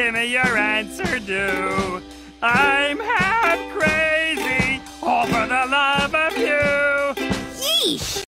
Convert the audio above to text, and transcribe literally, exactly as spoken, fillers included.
give me your answer, do. I'm half crazy, all for the love of